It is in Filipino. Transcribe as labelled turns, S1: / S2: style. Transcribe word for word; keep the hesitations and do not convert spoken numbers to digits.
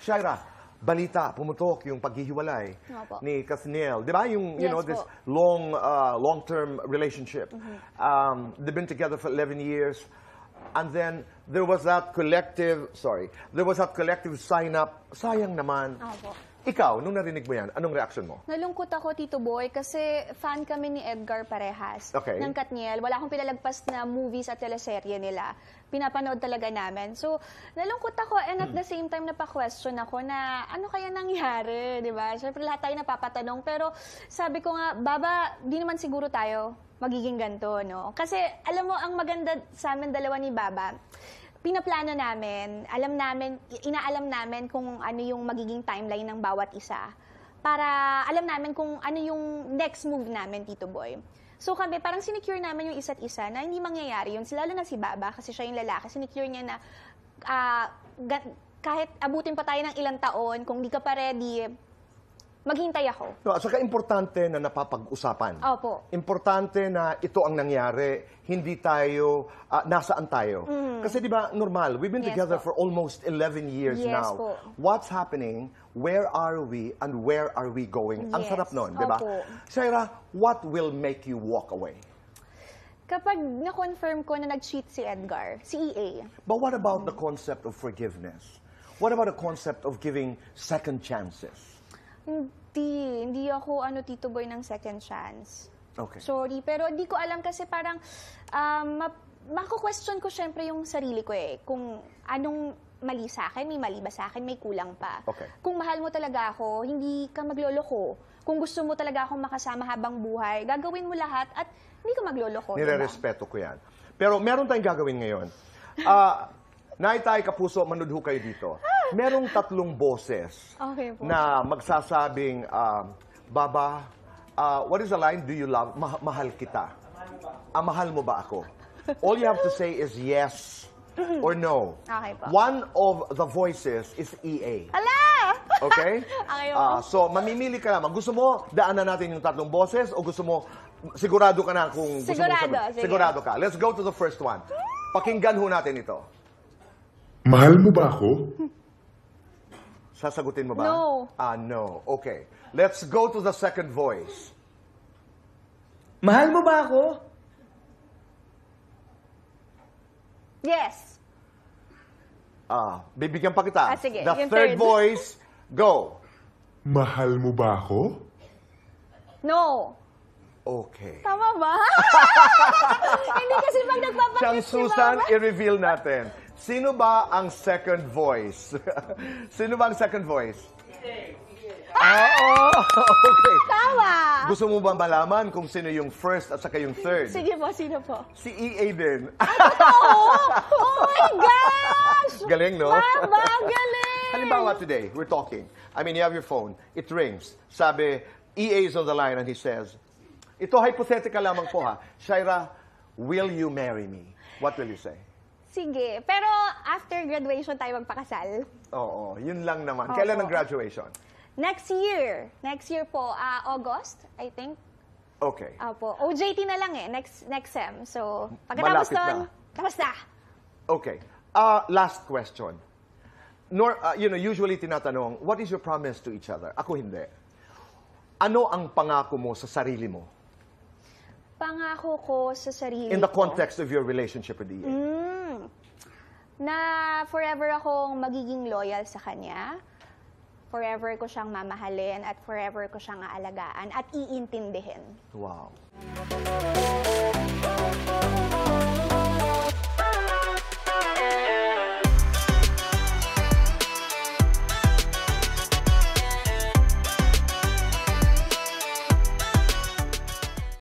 S1: Shaira, balita, pumutok yung paghihiwalay
S2: Opo.
S1: ni Kathniel. Di ba? Yung, you
S2: Yes
S1: know, this
S2: po.
S1: long, uh, long-term relationship.
S2: Mm-hmm.
S1: um, they've been together for eleven years. And then, there was that collective, sorry, there was that collective sign-up. Sayang naman.
S2: Opo.
S1: Ikaw, nung narinig mo yan, anong reaction mo?
S2: Nalungkot ako, Tito Boy, kasi fan kami ni Edgar parehas.
S1: Okay.
S2: Ng Katniel. Wala akong pinalagpas na movies at teleserye nila. Pinapanood talaga namin. So, nalungkot ako and at the same time napaka-question ako na ano kaya nangyari, di ba? Siyempre lahat tayo napapatanong. Pero sabi ko nga, Baba, di naman siguro tayo magiging ganito, no? Kasi alam mo, ang maganda sa amin dalawa ni Baba, pinaplano namin, alam namin, inaalam namin kung ano yung magiging timeline ng bawat isa. Para alam namin kung ano yung next move namin, Tito Boy. So kami, parang sinecure namin yung isa't isa na hindi mangyayari yun. Lalo na si Baba, kasi siya yung lalaki, sinecure niya na uh, kahit abutin pa tayo ng ilang taon, kung di ka pa ready, maghintay ako.
S1: No, at saka importante na napapag-usapan.
S2: Opo.
S1: Importante na ito ang nangyari, hindi tayo, uh, nasaan tayo. Mm. Kasi di ba, normal, we've been
S2: Yes
S1: together
S2: po.
S1: for almost eleven years
S2: Yes
S1: now.
S2: po.
S1: What's happening? Where are we? And where are we going? Ang
S2: Yes.
S1: sarap nun, di ba?
S2: Opo.
S1: Shaira, what will make you walk away?
S2: Kapag na-confirm ko na nag-cheat si Edgar, si E A.
S1: But what about the concept of forgiveness? What about the concept of giving second chances?
S2: Hindi. Hindi ako, ano, Tito Boy, ng second chance.
S1: Okay.
S2: Sorry, pero hindi ko alam kasi parang um, ma- mako-question ko syempre yung sarili ko eh. Kung anong mali sa akin, may mali ba sa akin, may kulang pa.
S1: Okay.
S2: Kung mahal mo talaga ako, hindi ka magloloko. Kung gusto mo talaga akong makasama habang buhay, gagawin mo lahat at hindi ka magloloko.
S1: Nire-respeto ko yan. Pero meron tayong gagawin ngayon. Uh, Naitay, Kapuso, manudho kayo dito. Merong tatlong boses
S2: Okay po.
S1: na magsasabing, uh, Baba, uh, what is the line? Do you love? Ma- mahal kita. Ah, mahal mo ba ako? All you have to say is yes or no.
S2: Okay po.
S1: One of the voices is E A.
S2: Hala!
S1: Okay?
S2: Okay po.
S1: Ah, so, mamimili ka naman. Gusto mo, daanan natin yung tatlong boses o gusto mo, sigurado ka na kung gusto mo
S2: Sigurado,
S1: sabihin?
S2: sige.
S1: Sigurado ka. Let's go to the first one. Pakinggan ho natin ito.
S3: Mahal mo ba ako?
S1: Sasagutin mo ba?
S2: No.
S1: Ah, no. Okay. Let's go to the second voice.
S4: Mahal mo ba ako?
S2: Yes.
S1: Ah, bibigyan pa kita.
S2: Ah, sige.
S1: The
S2: Yung
S1: third
S2: third.
S1: voice, go.
S3: Mahal mo ba ako?
S2: No.
S1: Okay.
S2: Tama ba? Hindi kasi pag
S1: Siyang
S2: nagpapakit si
S1: Susan,
S2: Mama.
S1: i-reveal natin. Sino ba ang second voice? Sino ba ang second voice? Ah, oh, okay.
S2: Tama.
S1: Gusto mo ba malaman kung sino yung first at saka yung third?
S2: Sige po, sino po?
S1: Si E A din.
S2: Oh, oh my gosh!
S1: Galing, no?
S2: Baba, galing!
S1: Halimbawa today, we're talking. I mean, you have your phone. It rings. Sabi, E A is on the line and he says, ito hypothetical lamang po ha. Shaira, will you marry me? What will you say?
S2: Sige, pero after graduation tayo magpakasal.
S1: Oo, yun lang naman.
S2: Opo.
S1: Kailan ang graduation?
S2: Next year. Next year po, ah, August, I think.
S1: Okay.
S2: Opo. O J T na lang eh, next next sem. So, pagkatapos
S1: Malapit
S2: nun,
S1: na.
S2: tapos na.
S1: Okay. Uh, last question. Nor, uh, you know, usually tinatanong, what is your promise to each other? Ako hindi. Ano ang pangako mo sa sarili mo?
S2: Pangako ko sa sarili
S1: In the
S2: ko.
S1: context of your relationship with E A.
S2: Mm, na forever akong magiging loyal sa kanya. Forever ko siyang mamahalin at forever ko siyang aalagaan at iintindihin.
S1: Wow.